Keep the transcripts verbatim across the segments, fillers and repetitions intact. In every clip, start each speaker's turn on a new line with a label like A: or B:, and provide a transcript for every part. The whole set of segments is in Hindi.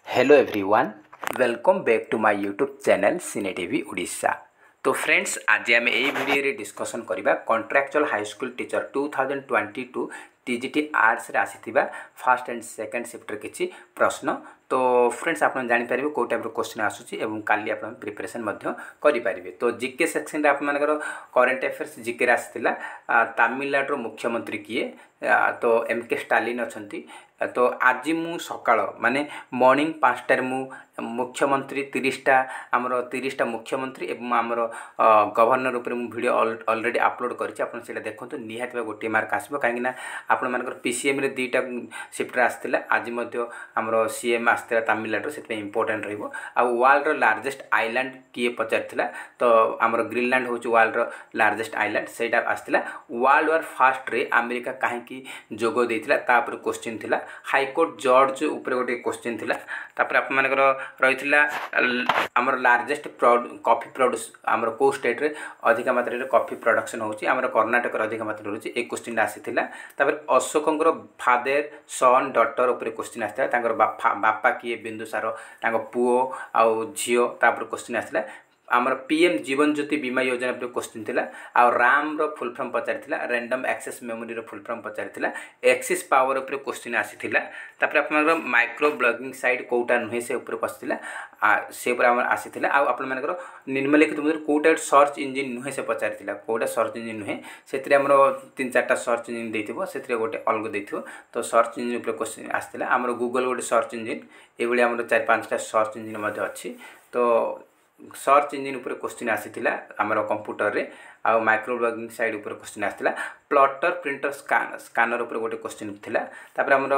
A: Hello everyone, welcome back to my YouTube channel cine TV Odisha. तो फ्रेंड्स, आज आम यही वीडियो रे डिस्कशन करबा contractual high school teacher two thousand twenty two TGT arts रे आसीथिबा फर्स्ट एंड सेकंड शिफ्ट रे किछि प्रश्न। तो फ्रेंड्स, आप जापर कौ टाइप क्वेश्चन आसूँ और काली आप प्रिपरेशन करेंगे। तो जिके सेक्शन आप करेन्ट अफेयर्स जिके आसाला तमिलनाडु मुख्यमंत्री किए, तो एम के स्टालिन अच्छा। तो आज मु सका माने मॉर्निंग पाँचटार मु मुख्यमंत्री तीसटा आमर तीसटा मुख्यमंत्री एवं आमर गवर्नर उपर वीडियो ऑलरेडी अपलोड कर देखो निहाती गोटे मार्क आसो कहीं आपण पीसीएम रे दुईटा शिफ्ट आसाला। आज आमर सीएम आसाला तमिलनाडु से इंपोर्टेंट रहिबो। आ वर्ल्ड रो लार्जेस्ट आइलैंड किए पचारथिला, तो आमर ग्रीनलैंड होची वर्ल्ड रो लार्जेस्ट आइलैंड सेटा आसाला। वर्ल्ड वार फास्ट रे अमेरिका कहीं जोग देथिला तापर क्वेश्चन थिला। हाईकोर्ट जज उपर गोटे क्वेश्चन थिला। तापर आप मानकर रहिथिला आमर लार्जेस्ट कॉफी प्रोड्यूस आमर को स्टेट रे अधिक मात्रा रे कॉफी प्रोडक्शन होची, आमर कर्नाटक रे अधिक मात्रा होची। एक क्वेश्चन आसीथिला। तापर अशोकंकर फादर सन डॉटर उपर क्वेश्चन आसीथिला। तांकर बापा किए बिंदुसार, तांको पुओ आउ झियो। तापर क्वेश्चन आसीथिला आमर पीएम जीवन ज्योति बीमा योजना पर क्वेश्चन थिला। आ राम रो फुल फॉर्म पचारिथिला, रैंडम एक्सेस मेमोरी रो फुल फॉर्म पचारिथिला। एक्सिस पावर उपर क्वेश्चन आसीथिला। तापर आपनकर माइक्रो ब्लॉगिंग साइट कोटा नुहे से उपर पछिथिला, आ से उपर हमर आसीथिला। आ आपन मानकर निम्नलिखित मध्ये कोटा सर्च इंजन नुहे से पचारिथिला। कोटा सर्च इंजन नुहे सेतरे हमर तीन चारटा सर्च इंजन देथिबो, सेतरे गोटे अलग देथिबो। तो सर्च इंजन उपर क्वेश्चन आसीथिला। हमर गूगल गोटे सर्च इंजन एबोली हमर चार पांचटा सर्च इंजन मध्ये अछि। तो सर्च इंजन उपर क्वेश्चन आसीथिला आमर कंप्यूटर रे। आ माइक्रो ब्लॉगिंग साइट उपर क्वेश्चन आसीथिला। प्लॉटर प्रिंटर स्कान स्कानर उपर गोटे क्वेश्चन थिला। तापर हमर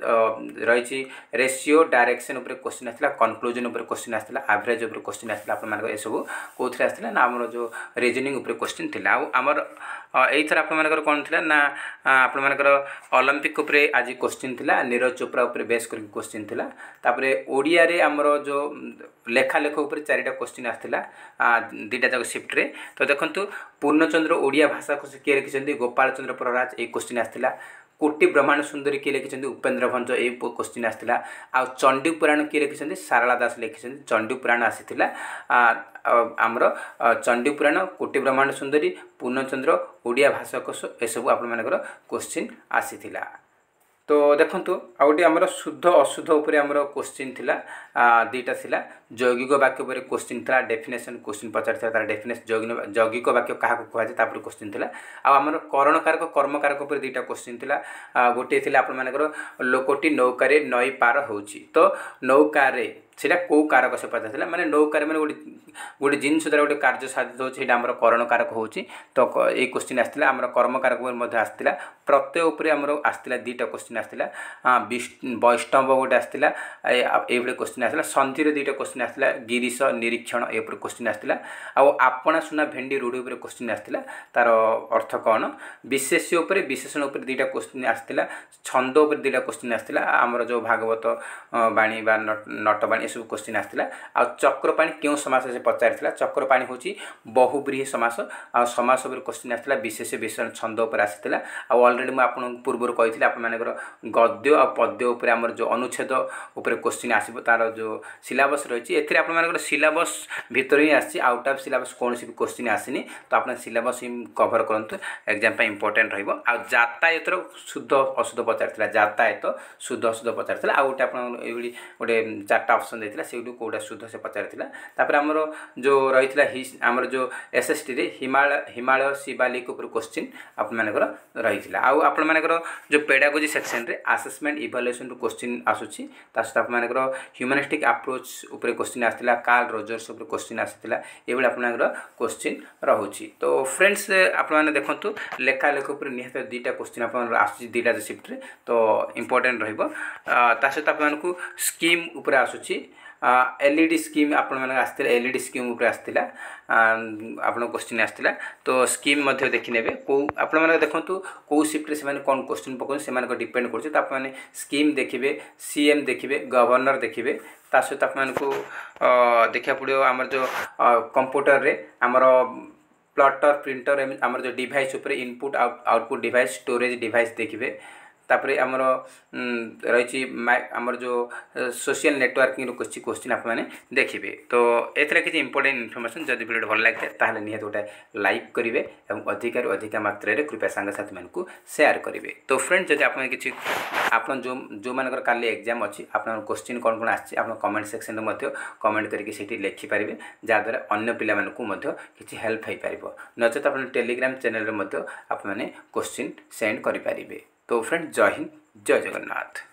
A: रहिछि रेशियो डायरेक्शन उपर क्वेश्चन आसीथिला। कंक्लूजन उपर क्वेश्चन आसीथिला। एवरेज उपर क्वेश्चन आसीथिला। आपन मानक ए सब कोथरे आसीथिला ना हमर जो रीजनिंग उपर क्वेश्चन थिला। आ हमर एई थर आपन मानकर कोन थिला ना आपन मानकर ओलंपिक उपर आज क्वेश्चन थिला। नीरज चोपड़ा उपर बेस कर क्वेश्चन थिला। तापर ओडिया रे हमर जो लेखा लेख उपर चारिटा क्वेश्चन आसीथिला दुईटा जाक शिफ्ट रे। तो देखंतु पूर्णचंद्र ओडिया भाषा को किए लिखिं गोपाल चंद्र प्रराज, एक क्वेश्चन आसाला। कोटि ब्रह्मांड सुंदरी किए लिखिं उपेन्द्र भंज, ए क्वेश्चन आसाला। आ चंडी पुराण किए लिखिं सारला दास लिखिं चंडी पुराण आसाला। आमर चंडी पुराण, कोटि ब्रह्मांड सुंदरी, पूर्णचंद्र ओडिया भाषा को एसबू आप क्वेश्चन आसीथिला। तो देखंतु आ गोटे आमर शुद्ध अशुद्ध उपर आमर क्वेश्चन थिला दुईटा थिला। यौगिक वाक्य उपर क्वेश्चन थिला, डेफिनेशन क्वेश्चन पचारथिला। तार डेफिनेशन यौगिक वाक्य क्या कुहा जाय तापर क्वेश्चन थिला। आ आमर करण कारक कर्म कारक उपर दुईटा क्वेश्चन थिला। गोटे थिला आपन मानकर लोकटी नौकारे नई पार होउची। तो नौकारे सेटा को कारक से पचारथिला, माने नौकारे माने गोटे गोटे जिनस द्वारा गोटे कार्य साधित होउची, सेटा आमर करण कारक होउची। तो ए क्वेश्चन आस्थिला आमर कर्म कारक उपर मध्ये आस्थिला। प्रत्यय उपर आमर आस्थिला दुईटा क्वेश्चन आस्थिला। वैष्णव गोटे आस्थिला, ए भले क्वेश्चन आस्थिला। संधि रे दुईटा क्वेश्चन आस्थिला, गिरीश निरीक्षण ए उपर क्वेश्चन आस्थिला। आ आपणा सुना भेंडी रूढ़ी उपर क्वेश्चन आस्थिला, तार अर्थ कौन। विशेष्य उपर विशेषण उपर दुईटा क्वेश्चन आस्थिला। छंद उपर दुईटा क्वेश्चन आस्थिला, आमर जो भागवत बाणी बा नटबाणी सब क्वेश्चन आस्थिला। आ चक्रपाणी क्यों समास से पचारिथिला, चक्रपाणी होची बहुब्रीहि समास। आ समास उपर क्वेश्चन आस्थिला, विशेष विशेषण छंद उपर आस्थिला। आ ऑलरेडी मैं आपन पूर्व कहिथिला आपन मानकर गद्य आ पद्य उपर आमर जो अनुच्छेद उपर क्वेश्चन आसीबो, तार जो सिलेबस रहिछि एथिरे आपन मानकर सिलेबस भितर ही आसी, आउट ऑफ सिलेबस कोनोसी भी क्वेश्चन आसीनी। तो आपन सिलेबस ही कवर करंतु, एग्जाम पे इंपोर्टेंट रहइबो। आ यातायात रो शुद्ध अशुद्ध पचारिथिला, यातायात शुद्ध अशुद्ध पचारिथिला। आ गोटे आपन एबडी गोटे चारटा ऑप्शन देथिला, सेउडु कोडा शुद्ध से पचारिथिला। तापर हमर जो रहिथिला हमर जो एसएसटी रे हिमालय हिमालय शिवालिक उपर क्वेश्चन आपन मानकर रहिथिला। आ आपन मानकर जो पेडागोजी सेक्शन रे असेसमेंट इवैल्यूएशन रो क्वेश्चन आसुची, तासत आपन मानकर ह्यूमनिस्टिक अप्रोच उपर क्वेश्चन आस्थिला, कार्ल रोजर्स उपर क्वेश्चन आस्थिला। एबडी आपन मानकर क्वेश्चन रहुची। तो फ्रेंड्स, आपन माने देखंतु लेखा लेख उपर निहत दुईटा क्वेश्चन आपन आसुची दुईटा शिफ्ट रे, तो इंपोर्टेंट रहइबो। तासत आपन मानकु स्कीम उपर आसुची। एलईडी स्कीम आपण माने आस्थिला, एलईडी स्कीम उपर आस्थिला आपण क्वेश्चन आस्थिला। तो स्कीम मध्ये देखि नेबे को आपण माने देखंतु को शिफ्ट रे से माने कोन क्वेश्चन पकोन से माने को डिपेंड करछ। त आपण माने स्कीम देखिबे, सीएम देखिबे, गवर्नर देखिबे। ता सहित आपण माने को देखिया पड़ियो हमर जो कंप्यूटर रे हमर प्लॉटर प्रिंटर हमर जो डिवाइस ऊपर input output device storage device देखिबे। तापर आमर रही आमर जो सोशल नेटवर्किंग कुछ क्वेश्चन आप देखिए। तो ये किसी इंपोर्टेंट इनफॉरमेशन जब वीडियो भल लगे ताहले निहाती गोटे लाइक करेंगे और अधिक अधिक मात्रा कृपया सांगसाथी मानक शेयर करेंगे। तो फ्रेंड्स जब आप किसी आप जो जो मानकर काली एग्जाम अच्छी आप क्वेश्चन कौन कौन आसी कमेंट सेक्शन में कमेंट करके लिखिपारे जहाँद्वारा अन्य पिला किसी हेल्प हो पार नचेत आप टेलीग्राम चैनल में आप क्वेश्चन सेंड करेंगे। तो फ्रेंड्स जय हिंद जय जगन्नाथ।